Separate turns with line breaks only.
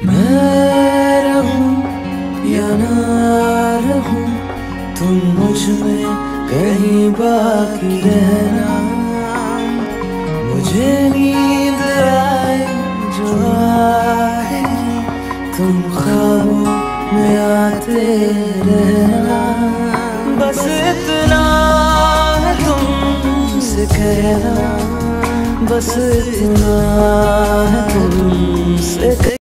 मैं रहूं या ना रहूं, तुम मुझ में कहीं बाकी रहना। मुझे नींद आए जो आएगी, तुम ख्वाबों में आते रहना। बस इतना है तुमसे कहना, बस इतना है तुमसे